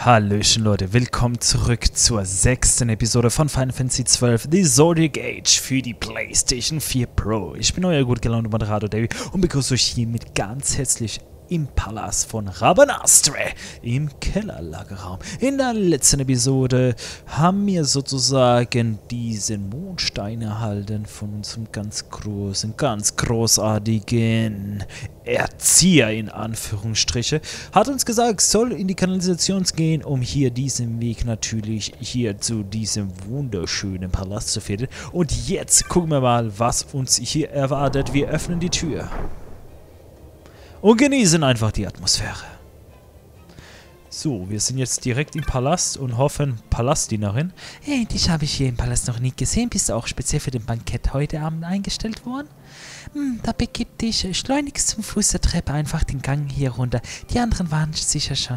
Hallöchen Leute, willkommen zurück zur 6. Episode von Final Fantasy XII, The Zodiac Age für die PlayStation 4 Pro. Ich bin euer gut gelaunter Moderator Davy und begrüße euch hiermit ganz herzlich im Palast von Rabanastre, im Kellerlagerraum. In der letzten Episode haben wir sozusagen diesen Mondstein erhalten von unserem ganz großartigen Erzieher in Anführungsstriche. Hat uns gesagt, soll in die Kanalisation gehen, um hier diesen Weg natürlich hier zu diesem wunderschönen Palast zu finden. Und jetzt gucken wir mal, was uns hier erwartet. Wir öffnen die Tür und genießen einfach die Atmosphäre. So, wir sind jetzt direkt im Palast und hoffen, Palastdienerin. Hey, dich habe ich hier im Palast noch nie gesehen. Bist du auch speziell für den Bankett heute Abend eingestellt worden? Da begib dich schleunigst zum Fuß der Treppe einfach den Gang hier runter. Die anderen waren sicher schon.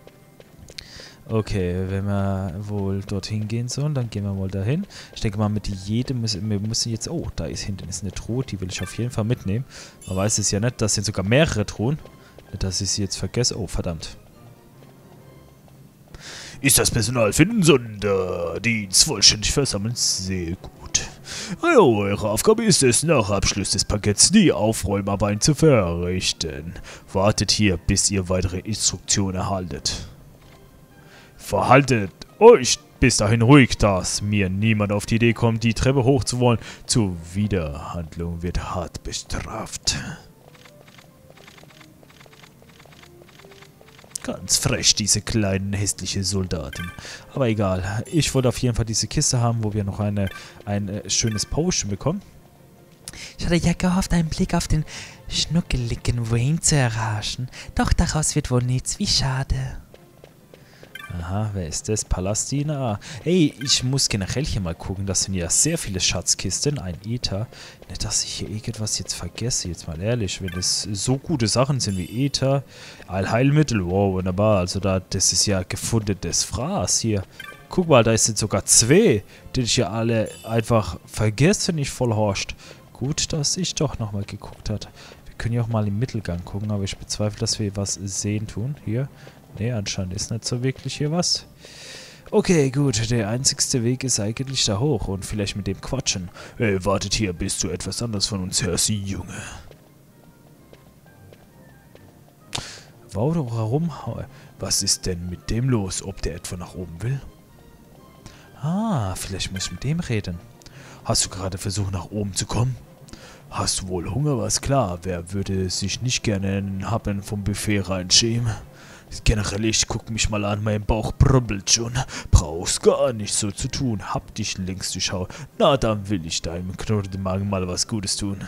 Okay, wenn wir wohl dorthin gehen sollen, dann gehen wir mal dahin. Ich denke mal, mit jedem wir müssen jetzt... Oh, da ist hinten ist eine Truhe, die will ich auf jeden Fall mitnehmen. Man weiß es ja nicht, das sind sogar mehrere Truhen. Nicht, dass ich sie jetzt vergesse. Oh, verdammt. Ist das Personal für den Sonderdienst vollständig versammelt? Sehr gut. Also, eure Aufgabe ist es, nach Abschluss des Pakets die Aufräumarbeiten zu verrichten. Wartet hier, bis ihr weitere Instruktionen erhaltet. Verhaltet euch bis dahin ruhig, dass mir niemand auf die Idee kommt, die Treppe hochzuwollen. Zuwiderhandlung wird hart bestraft. Ganz frech, diese kleinen hässlichen Soldaten. Aber egal, ich wollte auf jeden Fall diese Kiste haben, wo wir noch ein schönes Potion bekommen. Ich hatte ja gehofft, einen Blick auf den schnuckeligen Wayne zu erhaschen. Doch daraus wird wohl nichts, wie schade. Aha, wer ist das? Palastdiener? Ah, ey, ich muss generell hier mal gucken. Das sind ja sehr viele Schatzkisten. Ein Ether. Nicht, dass ich hier irgendwas jetzt vergesse. Jetzt mal ehrlich, wenn es so gute Sachen sind wie Ether, Allheilmittel. Wow, wunderbar. Also das ist ja gefundenes Fraß hier. Guck mal, da sind sogar zwei, die ich ja alle einfach vergesse, nicht voll horscht. Gut, dass ich doch nochmal geguckt habe. Wir können ja auch mal im Mittelgang gucken, aber ich bezweifle, dass wir was sehen tun. Hier. Ne, anscheinend ist nicht so wirklich hier was. Okay, gut. Der einzigste Weg ist eigentlich da hoch und vielleicht mit dem quatschen. Wartet hier, bis du etwas anderes von uns hörst, Junge. Warum? Was ist denn mit dem los? Ob der etwa nach oben will? Ah, vielleicht muss ich mit dem reden. Hast du gerade versucht, nach oben zu kommen? Hast du wohl Hunger? Was klar. Wer würde sich nicht gerne einen Happen vom Buffet reinschieben? Generell, ich guck mich mal an, mein Bauch brubbelt schon. Brauchst gar nicht so zu tun. Hab dich längst durchschaut. Na, dann will ich deinem knurrenden Magen mal was Gutes tun.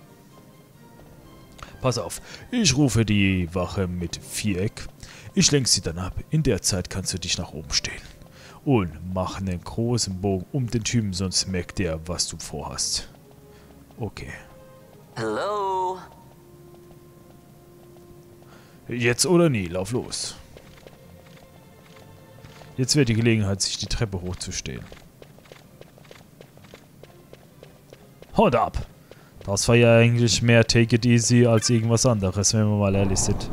Pass auf, ich rufe die Wache mit Viereck. Ich lenk sie dann ab. In der Zeit kannst du dich nach oben stellen. Und mach einen großen Bogen um den Typen, sonst merkt der, was du vorhast. Okay. Hallo? Jetzt oder nie, lauf los. Jetzt wäre die Gelegenheit, sich die Treppe hochzustehen. Haut ab! Das war ja eigentlich mehr Take it easy als irgendwas anderes, wenn wir mal ehrlich sind.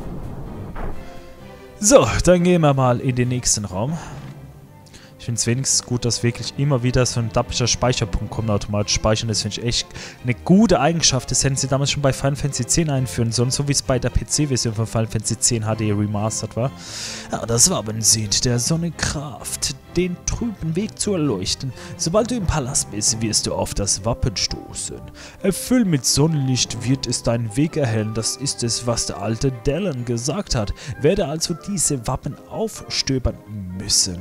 So, dann gehen wir mal in den nächsten Raum. Ich finde es wenigstens gut, dass wirklich immer wieder so ein dappischer Speicherpunkt kommt, automatisch speichern. Das finde ich echt eine gute Eigenschaft. Das hätten sie damals schon bei Final Fantasy X einführen sollen, so wie es bei der PC-Version von Final Fantasy X HD Remastered war. Ja, das Wappen sieht der Sonne Kraft, den trüben Weg zu erleuchten. Sobald du im Palast bist, wirst du auf das Wappen stoßen. Erfüllt mit Sonnenlicht wird es deinen Weg erhellen. Das ist es, was der alte Dallon gesagt hat. Werde also diese Wappen aufstöbern müssen.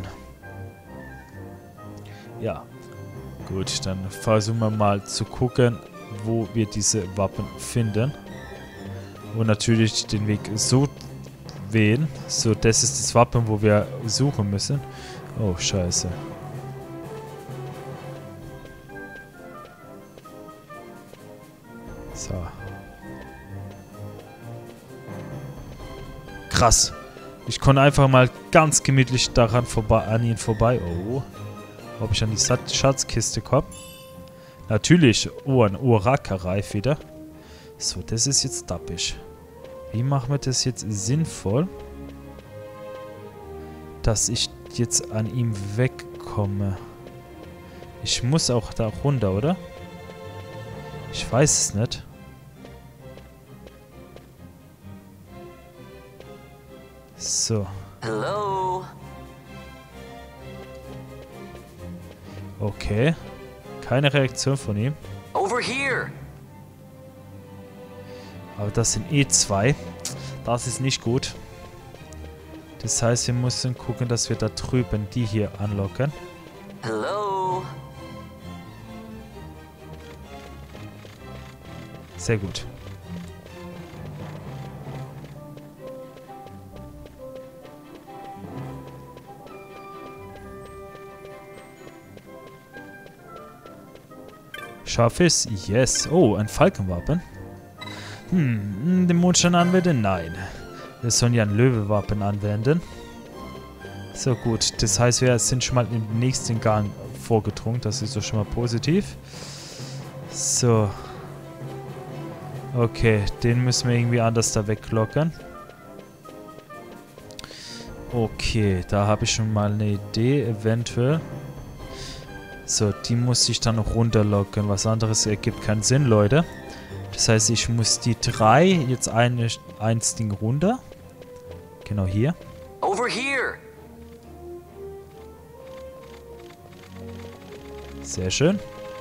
Ja, gut, dann versuchen wir mal zu gucken, wo wir diese Wappen finden. Und natürlich den Weg so wählen. So, das ist das Wappen, wo wir suchen müssen. Oh, scheiße. So. Krass. Ich konnte einfach mal ganz gemütlich an ihn vorbei. Oh. Ob ich an die Schatzkiste komme? Natürlich. Oh, ein Uraka-Reif wieder. So, das ist jetzt dappisch. Wie machen wir das jetzt sinnvoll? dass ich jetzt an ihm wegkomme. Ich muss auch da runter, oder? Ich weiß es nicht. So. Hello? Okay. Keine Reaktion von ihm. Over here! Aber das sind eh zwei. Das ist nicht gut. Das heißt, wir müssen gucken, dass wir da drüben die hier anlocken. Hello? Sehr gut. Scharf ist? Yes. Oh, ein Falkenwappen. Den Mondstein anwenden? Nein. Wir sollen ja ein Löwewappen anwenden. So, gut. Das heißt, wir sind schon mal im nächsten Gang vorgedrungen. Das ist doch schon mal positiv. So. Okay, den müssen wir irgendwie anders da weglockern. Okay, da habe ich schon mal eine Idee, eventuell. So, die muss ich dann noch runterlocken. Was anderes ergibt keinen Sinn, Leute. Das heißt, ich muss die 3 jetzt eins Ding runter. Genau hier. Over here! Sehr schön.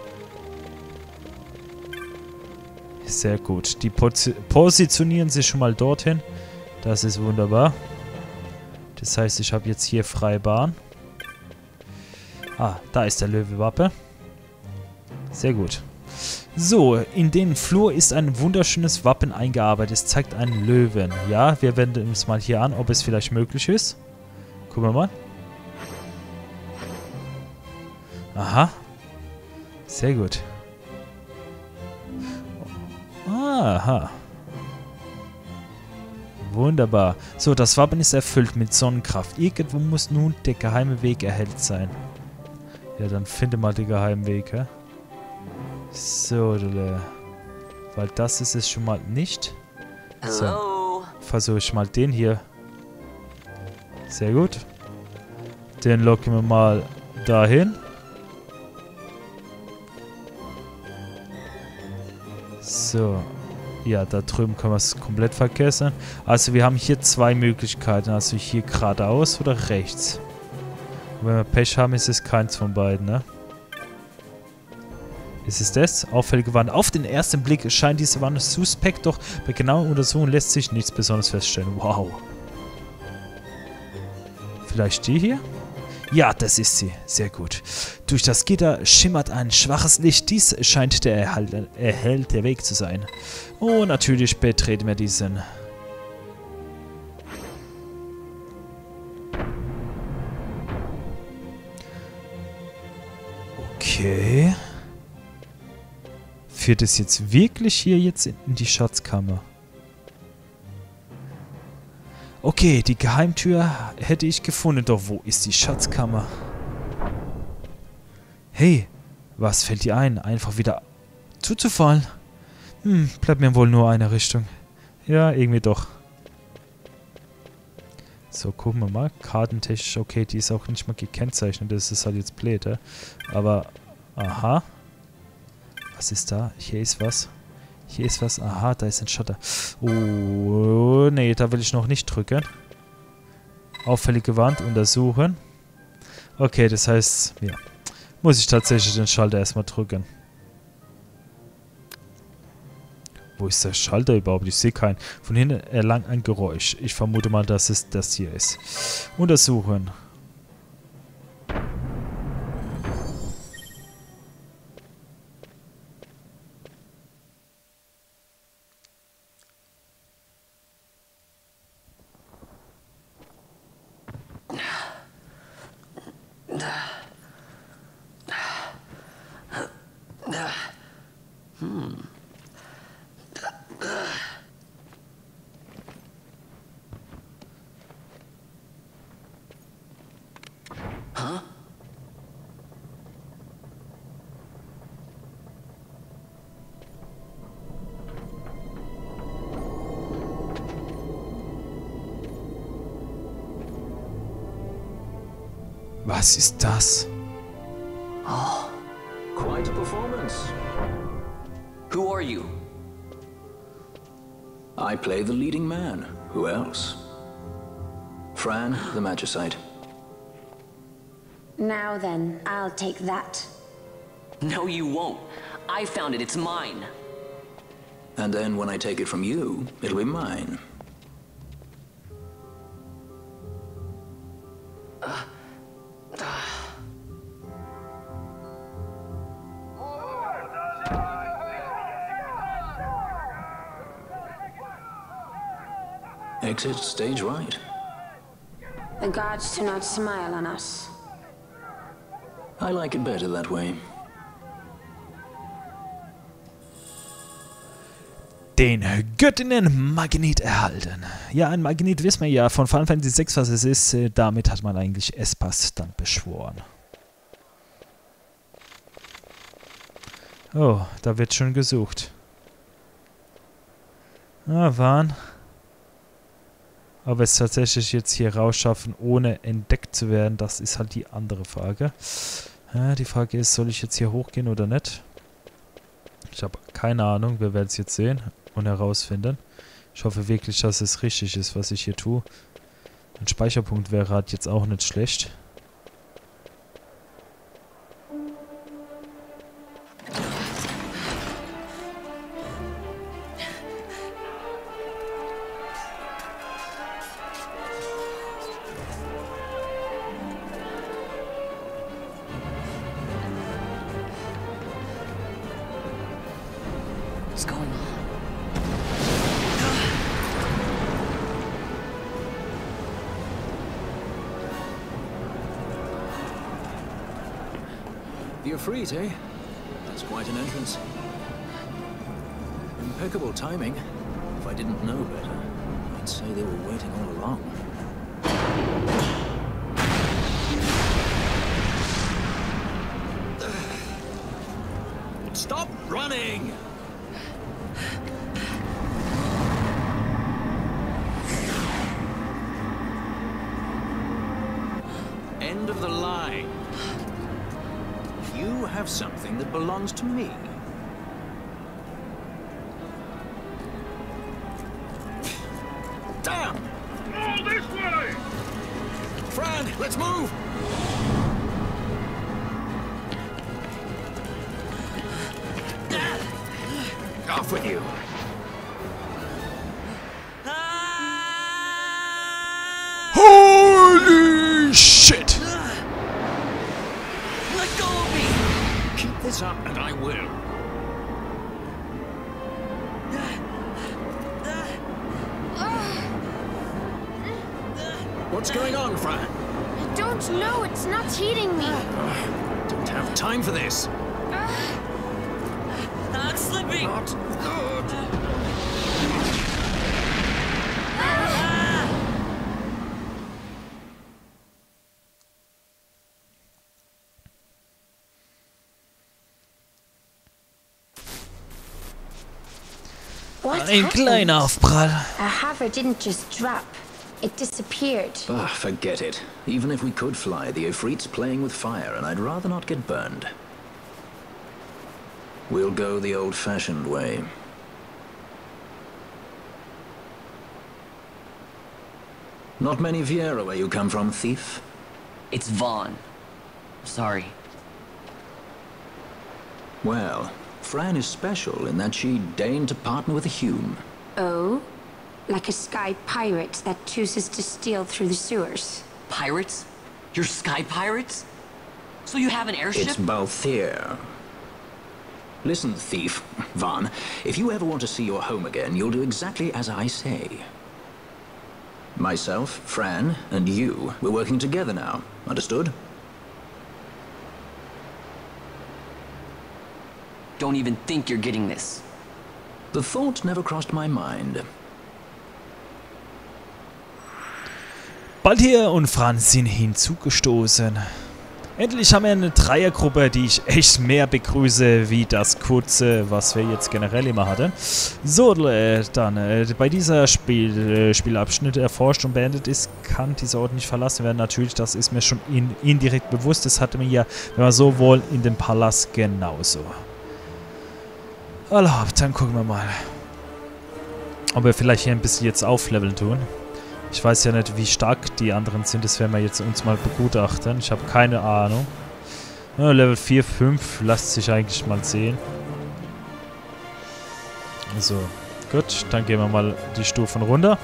Sehr gut. Die positionieren sich schon mal dorthin. Das ist wunderbar. Das heißt, ich habe jetzt hier freie Bahn. Ah, da ist der Löwewappe. Sehr gut. So, in den Flur ist ein wunderschönes Wappen eingearbeitet. Es zeigt einen Löwen. Ja, wir wenden uns mal hier an, ob es vielleicht möglich ist. Gucken wir mal. Aha. Sehr gut. Aha. Wunderbar. So, das Wappen ist erfüllt mit Sonnenkraft. Irgendwo muss nun der geheime Weg erhellt sein. Ja, dann finde mal den geheimen Weg, hä? So, weil das ist es schon mal nicht. So, versuche ich mal den hier. Sehr gut. Den locken wir mal dahin. So. Ja, da drüben können wir es komplett vergessen. Also wir haben hier zwei Möglichkeiten. Also hier geradeaus oder rechts. Und wenn wir Pech haben, ist es keins von beiden, ne? Ist es das? Auffällige Wand. Auf den ersten Blick scheint diese Wand suspekt, doch bei genauer Untersuchung lässt sich nichts Besonderes feststellen. Wow. Vielleicht die hier? Ja, das ist sie. Sehr gut. Durch das Gitter schimmert ein schwaches Licht. Dies scheint der erhellte Weg zu sein. Oh, natürlich betreten wir diesen. Okay. Führt es jetzt wirklich hier jetzt in die Schatzkammer? Okay, die Geheimtür hätte ich gefunden, doch wo ist die Schatzkammer? Hey, was fällt dir ein, einfach wieder zuzufallen? Bleibt mir wohl nur eine Richtung. Ja, irgendwie doch. So, gucken wir mal. Kartentechnisch, okay, die ist auch nicht mal gekennzeichnet, das ist halt jetzt blöd, aber, aha. Was ist da? Hier ist was. Hier ist was. Aha, da ist ein Shutter. Oh, nee, da will ich noch nicht drücken. Auffällige Wand untersuchen. Okay, das heißt, ja. Muss ich tatsächlich den Schalter erstmal drücken. Wo ist der Schalter überhaupt? Ich sehe keinen. Von hinten erlangt ein Geräusch. Ich vermute mal, dass es das hier ist. Untersuchen. Was ist das? Quite a performance. Who are you? I play the leading man. Who else? Fran, the Magicite. Now then, I'll take that. No, you won't. I found it. It's mine. And then when I take it from you, it'll be mine. Exit stage right. The gods do not smile on us. I like it better that way. Den Göttinnen-Magnet erhalten. Ja, ein Magnet wissen wir ja von Final Fantasy VI, was es ist. Damit hat man eigentlich Espas dann beschworen. Oh, da wird schon gesucht. Ah, Wahn. Aber es tatsächlich jetzt hier rausschaffen, ohne entdeckt zu werden, das ist halt die andere Frage. Ja, die Frage ist, soll ich jetzt hier hochgehen oder nicht? Ich habe keine Ahnung, wir werden es jetzt sehen und herausfinden. Ich hoffe wirklich, dass es richtig ist, was ich hier tue. Ein Speicherpunkt wäre halt jetzt auch nicht schlecht. What's going on? The Ifrit, eh? That's quite an entrance. Impeccable timing. If I didn't know better, I'd say they were waiting all along. Stop running! End of the line. You have something that belongs to me. Damn! All this way! Fran, let's move! Off with you! Holy shit! Let go of me! Keep this up and I will. What's going on, Fran? I don't know, it's not heating me. Don't have time for this. I'm slipping! Not good. What Ein kleiner happened? Aufprall. A hover didn't just drop. It disappeared. Ah, forget it. Even if we could fly, the Ifrit's playing with fire, and I'd rather not get burned. We'll go the old-fashioned way. Not many Viera where you come from, thief? It's Vaughn. Sorry. Well, Fran is special in that she deigned to partner with a Hume. Oh? Like a sky pirate that chooses to steal through the sewers. Pirates? You're sky pirates? So you have an airship? It's Balthier. Listen, thief, Vaughn, if you ever want to see your home again, you'll do exactly as I say. Myself, Fran, and you, we're working together now. Understood? Don't even think you're getting this. The thought never crossed my mind. Balthier und Franz sind hinzugestoßen. Endlich haben wir eine Dreiergruppe, die ich echt mehr begrüße, wie das kurze, was wir jetzt generell immer hatten. So, dann, bei dieser Spielabschnitt erforscht und beendet ist, kann dieser Ort nicht verlassen werden. Natürlich, das ist mir schon indirekt bewusst. Das hatte mir ja, wenn wir so wollen, in dem Palast genauso. Erlaubt, dann gucken wir mal, ob wir vielleicht hier ein bisschen jetzt aufleveln tun. Ich weiß ja nicht, wie stark die anderen sind. Das werden wir jetzt uns mal begutachten. Ich habe keine Ahnung. Ja, Level 4, 5 lässt sich eigentlich mal sehen. So, gut. Dann gehen wir mal die Stufen runter.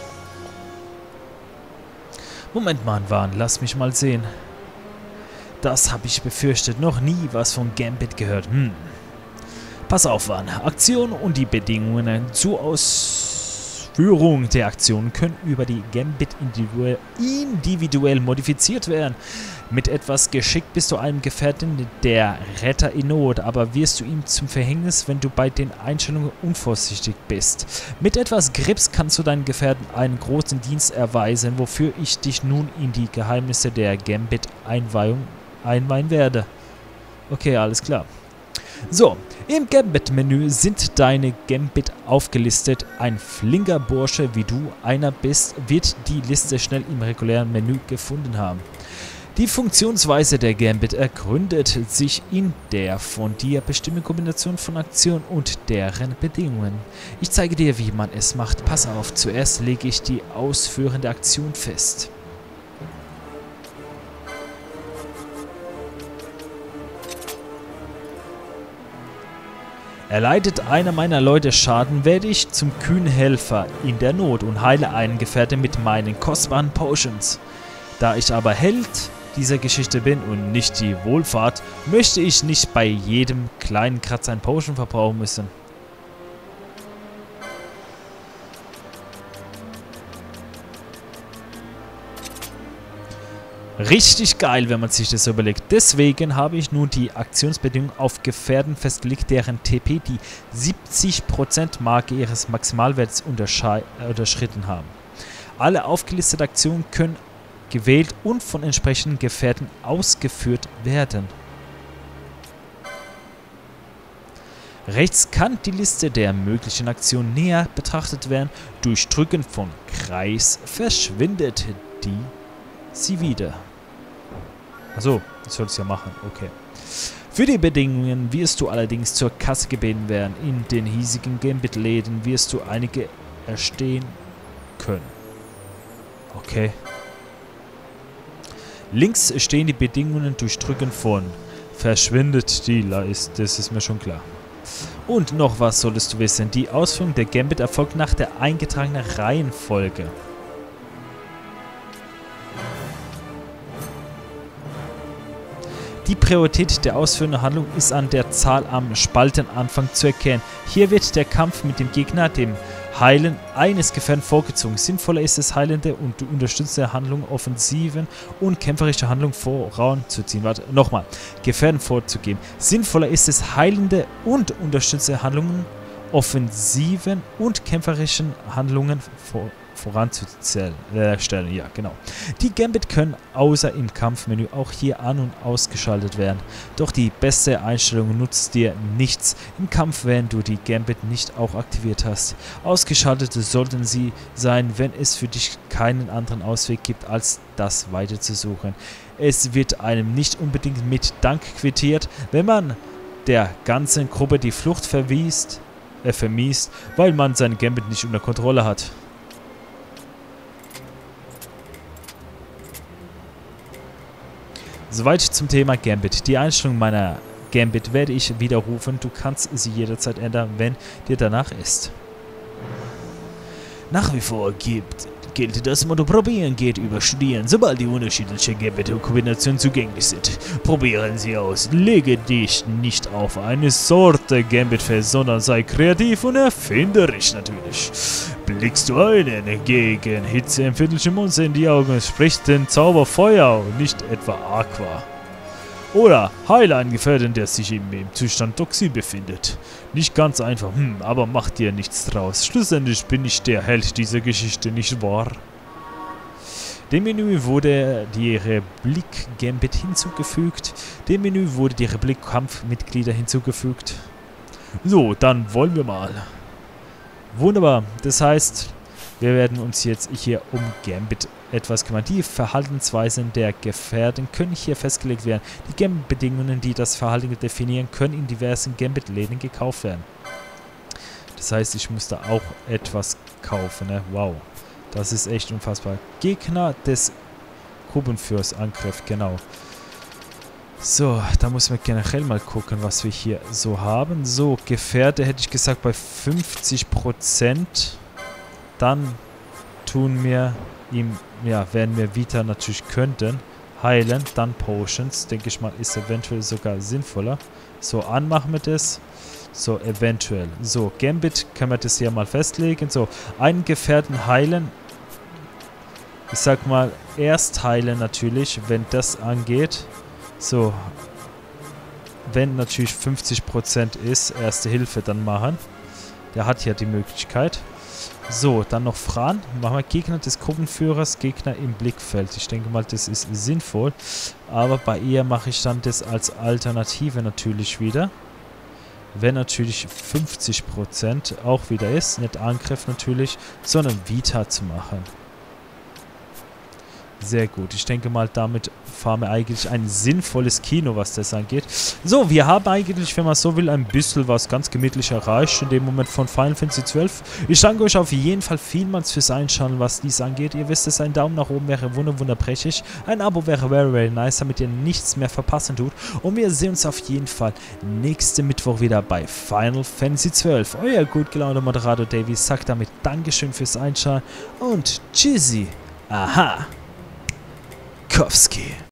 Moment mal, Van. Lass mich mal sehen. Das habe ich befürchtet. Noch nie was von Gambit gehört. Pass auf, Van. Aktion und die Bedingungen zur Ausführung der Aktion können über die Gambit individuell modifiziert werden. Mit etwas Geschick bist du einem Gefährten der Retter in Not, aber wirst du ihm zum Verhängnis, wenn du bei den Einstellungen unvorsichtig bist. Mit etwas Grips kannst du deinen Gefährten einen großen Dienst erweisen, wofür ich dich nun in die Geheimnisse der Gambit einweihen werde. Okay, alles klar. So, im Gambit-Menü sind deine Gambit aufgelistet. Ein flinker Bursche, wie du einer bist, wird die Liste schnell im regulären Menü gefunden haben. Die Funktionsweise der Gambit ergründet sich in der von dir bestimmten Kombination von Aktionen und deren Bedingungen. Ich zeige dir, wie man es macht. Pass auf, zuerst lege ich die ausführende Aktion fest. Erleidet einer meiner Leute Schaden, werde ich zum kühnen Helfer in der Not und heile einen Gefährten mit meinen kostbaren Potions. Da ich aber Held dieser Geschichte bin und nicht die Wohlfahrt, möchte ich nicht bei jedem kleinen Kratzer ein Potion verbrauchen müssen. Richtig geil, wenn man sich das so überlegt. Deswegen habe ich nun die Aktionsbedingungen auf Gefährten festgelegt, deren TP die 70% Marke ihres Maximalwerts unterschritten haben. Alle aufgelisteten Aktionen können gewählt und von entsprechenden Gefährten ausgeführt werden. Rechts kann die Liste der möglichen Aktionen näher betrachtet werden. Durch Drücken von Kreis verschwindet sie wieder. Achso, das soll es ja machen, okay. Für die Bedingungen wirst du allerdings zur Kasse gebeten werden. In den hiesigen Gambit-Läden wirst du einige erstehen können. Okay. Links stehen die Bedingungen durch Drücken von verschwindet die Leiste, das ist mir schon klar. Und noch was solltest du wissen, die Ausführung der Gambit erfolgt nach der eingetragenen Reihenfolge. Die Priorität der ausführenden Handlung ist an der Zahl am Spaltenanfang zu erkennen. Hier wird der Kampf mit dem Gegner, dem Heilen eines Gefährten vorgezogen. Sinnvoller ist es, heilende und unterstützende Handlungen, offensiven und kämpferische Handlungen voranzuziehen. Warte, nochmal. Gefährten vorzugeben. Sinnvoller ist es, heilende und unterstützende Handlungen, offensiven und kämpferischen Handlungen voranzustellen. Ja, genau. Die Gambit können außer im Kampfmenü auch hier an- und ausgeschaltet werden. Doch die beste Einstellung nutzt dir nichts im Kampf, wenn du die Gambit nicht auch aktiviert hast. Ausgeschaltet sollten sie sein, wenn es für dich keinen anderen Ausweg gibt, als das weiter zu suchen. Es wird einem nicht unbedingt mit Dank quittiert, wenn man der ganzen Gruppe die Flucht vermiest, weil man seine Gambit nicht unter Kontrolle hat. Soweit zum Thema Gambit. Die Einstellung meiner Gambit werde ich widerrufen. Du kannst sie jederzeit ändern, wenn dir danach ist. Nach wie vor gilt das Motto: Probieren geht über Studieren. Sobald die unterschiedlichen Gambit-Kombinationen zugänglich sind, probieren sie aus. Lege dich nicht auf eine Sorte Gambit fest, sondern sei kreativ und erfinderisch natürlich. Blickst du einen gegen Hitze empfindliche Monster in die Augen, spricht den Zauber Feuer und nicht etwa Aqua. Oder heile einen Gefährten, der sich im Zustand Toxin befindet. Nicht ganz einfach, aber mach dir nichts draus. Schlussendlich bin ich der Held dieser Geschichte, nicht wahr? Dem Menü wurde die Republik Gambit hinzugefügt. Dem Menü wurde die Republik Kampfmitglieder hinzugefügt. So, dann wollen wir mal. Wunderbar. Das heißt, wir werden uns jetzt hier um Gambit etwas kümmern. Die Verhaltensweisen der Gefährten können hier festgelegt werden. Die Gambit-Bedingungen, die das Verhalten definieren, können in diversen Gambit-Läden gekauft werden. Das heißt, ich muss da auch etwas kaufen. Ne? Wow. Das ist echt unfassbar. Gegner des Gruppenführers Angriff, genau. So, da muss man generell mal gucken, was wir hier so haben. So, Gefährte hätte ich gesagt bei 50%. Dann tun wir ihm, ja, werden wir Vita natürlich könnten, heilen. Dann Potions, denke ich mal, ist eventuell sogar sinnvoller. So, anmachen wir das. So, eventuell. So, Gambit können wir das hier mal festlegen. So, einen Gefährten heilen. Ich sag mal, erst heilen natürlich, wenn das angeht. So, wenn natürlich 50% ist, Erste Hilfe dann machen. Der hat ja die Möglichkeit. So, dann noch Fran. Machen wir Gegner des Gruppenführers, Gegner im Blickfeld. Ich denke mal, das ist sinnvoll. Aber bei ihr mache ich dann das als Alternative natürlich wieder. Wenn natürlich 50% auch wieder ist. Nicht Angriff natürlich, sondern Vita zu machen. Sehr gut. Ich denke mal, damit fahren wir eigentlich ein sinnvolles Kino, was das angeht. So, wir haben eigentlich, wenn man so will, ein bisschen was ganz gemütlich erreicht in dem Moment von Final Fantasy 12. Ich danke euch auf jeden Fall vielmals fürs Einschauen, was dies angeht. Ihr wisst es, ein Daumen nach oben wäre wunderprächtig. Ein Abo wäre very nice, damit ihr nichts mehr verpassen tut. Und wir sehen uns auf jeden Fall nächsten Mittwoch wieder bei Final Fantasy 12. Euer gut gelaunter Moderator Davy sagt damit Dankeschön fürs Einschauen und tschüssi. Aha. Kowski.